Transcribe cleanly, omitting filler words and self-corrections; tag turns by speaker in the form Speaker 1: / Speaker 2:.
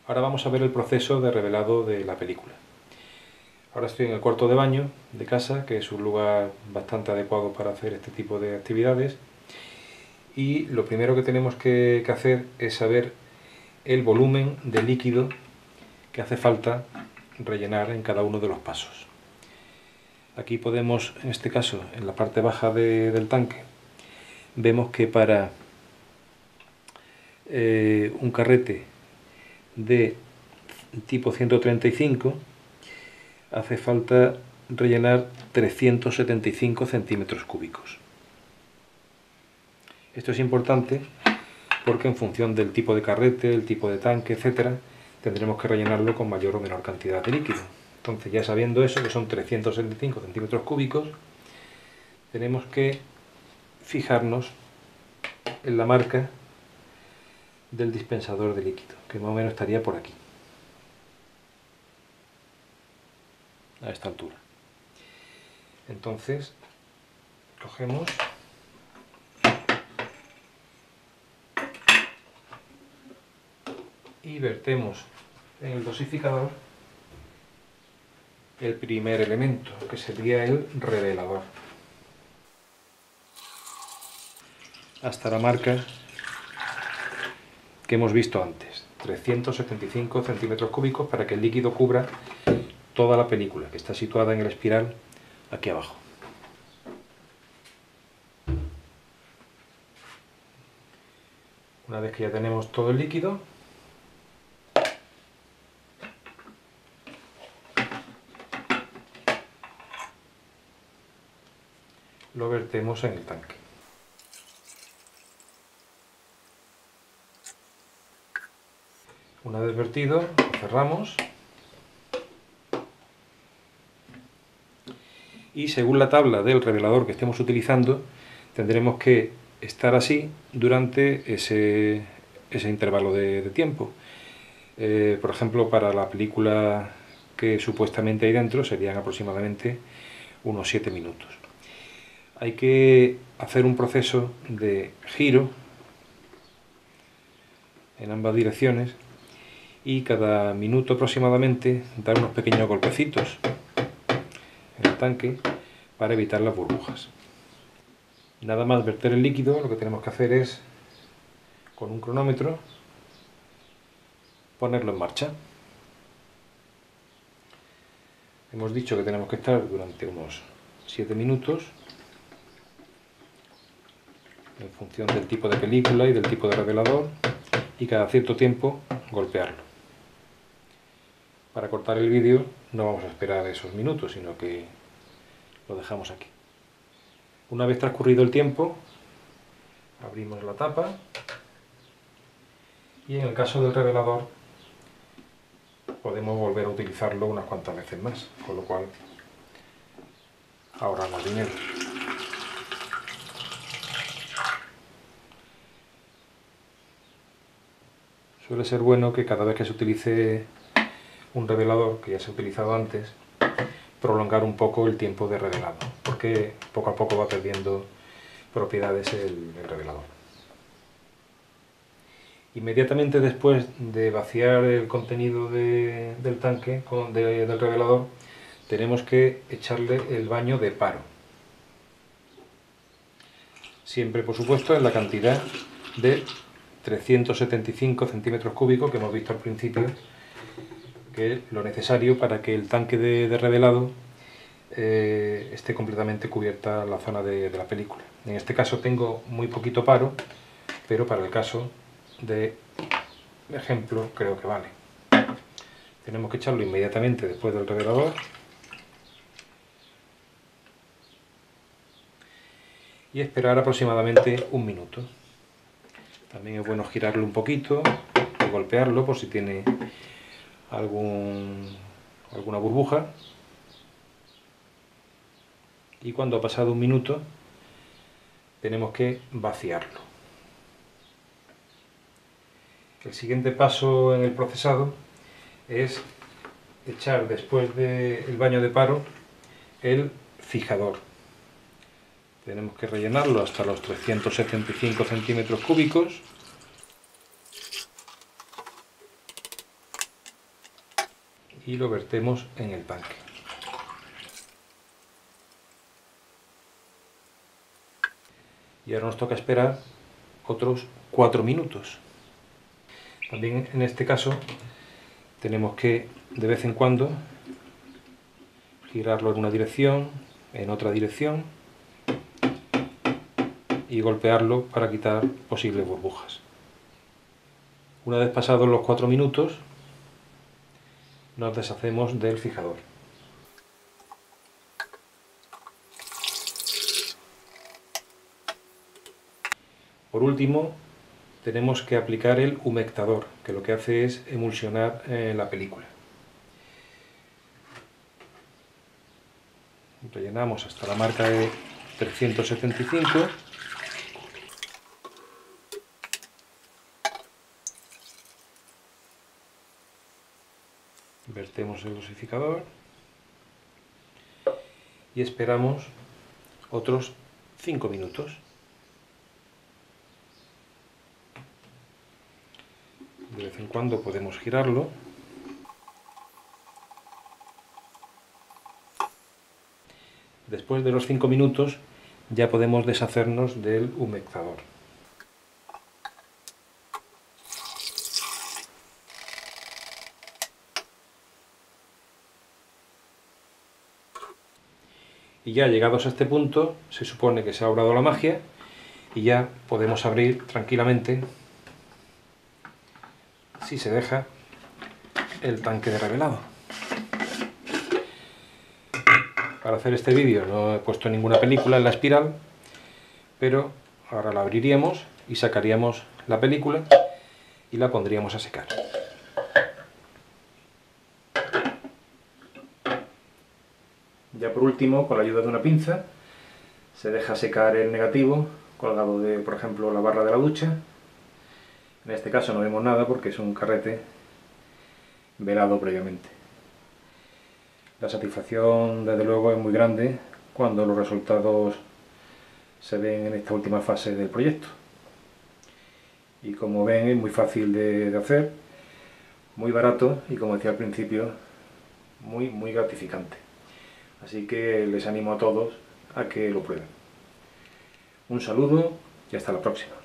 Speaker 1: Ahora vamos a ver el proceso de revelado de la película. Ahora estoy en el cuarto de baño de casa, que es un lugar bastante adecuado para hacer este tipo de actividades. Y lo primero que tenemos que hacer es saber el volumen de líquido que hace falta rellenar en cada uno de los pasos. Aquí podemos, en este caso, en la parte baja del tanque, vemos que para un carrete de tipo 135 hace falta rellenar 375 centímetros cúbicos. Esto es importante porque en función del tipo de carrete, el tipo de tanque, etcétera, tendremos que rellenarlo con mayor o menor cantidad de líquido. Entonces, ya sabiendo eso, que son 375 centímetros cúbicos, tenemos que fijarnos en la marca del dispensador de líquido, que más o menos estaría por aquí, a esta altura. Entonces, cogemos y vertemos en el dosificador el primer elemento, que sería el revelador, hasta la marca que hemos visto antes, 375 centímetros cúbicos, para que el líquido cubra toda la película, que está situada en el espiral aquí abajo. Una vez que ya tenemos todo el líquido, lo vertemos en el tanque. Una vez vertido, lo cerramos y según la tabla del revelador que estemos utilizando, tendremos que estar así durante ese intervalo de tiempo. Por ejemplo, para la película que supuestamente hay dentro serían aproximadamente unos 7 minutos. Hay que hacer un proceso de giro en ambas direcciones y cada minuto aproximadamente dar unos pequeños golpecitos en el tanque para evitar las burbujas. Nada más verter el líquido, lo que tenemos que hacer es, con un cronómetro, ponerlo en marcha. Hemos dicho que tenemos que estar durante unos 7 minutos, en función del tipo de película y del tipo de revelador, y cada cierto tiempo golpearlo. Para cortar el vídeo no vamos a esperar esos minutos, sino que lo dejamos aquí. Una vez transcurrido el tiempo, abrimos la tapa y en el caso del revelador podemos volver a utilizarlo unas cuantas veces más, con lo cual ahorramos dinero. Suele ser bueno que cada vez que se utilice un revelador, que ya se ha utilizado antes, prolongar un poco el tiempo de revelado, porque poco a poco va perdiendo propiedades el revelador. Inmediatamente después de vaciar el contenido del tanque del revelador, tenemos que echarle el baño de paro. Siempre, por supuesto, en la cantidad de 375 centímetros cúbicos que hemos visto al principio, que es lo necesario para que el tanque de revelado esté completamente cubierta la zona de la película. En este caso tengo muy poquito paro, pero para el caso de ejemplo creo que vale. Tenemos que echarlo inmediatamente después del revelador y esperar aproximadamente un minuto. También es bueno girarlo un poquito y golpearlo por si tiene alguna burbuja. Y cuando ha pasado un minuto tenemos que vaciarlo. El siguiente paso en el procesado es echar después del baño de paro el fijador. Tenemos que rellenarlo hasta los 375 centímetros cúbicos. y lo vertemos en el tanque. Y ahora nos toca esperar otros 4 minutos. También en este caso tenemos que de vez en cuando girarlo en una dirección, en otra dirección y golpearlo para quitar posibles burbujas. Una vez pasados los 4 minutos nos deshacemos del fijador. Por último, tenemos que aplicar el humectador, que lo que hace es emulsionar la película. Rellenamos hasta la marca de 375. Vertemos el dosificador y esperamos otros 5 minutos. De vez en cuando podemos girarlo. Después de los 5 minutos ya podemos deshacernos del humectador. Y ya llegados a este punto se supone que se ha obrado la magia y ya podemos abrir tranquilamente, si se deja, el tanque de revelado. Para hacer este vídeo no he puesto ninguna película en la espiral, pero ahora la abriríamos y sacaríamos la película y la pondríamos a secar. Ya por último, con la ayuda de una pinza, se deja secar el negativo colgado de, por ejemplo, la barra de la ducha. En este caso no vemos nada porque es un carrete velado previamente. La satisfacción, desde luego, es muy grande cuando los resultados se ven en esta última fase del proyecto. Y como ven, es muy fácil de hacer, muy barato y, como decía al principio, muy gratificante. Así que les animo a todos a que lo prueben. Un saludo y hasta la próxima.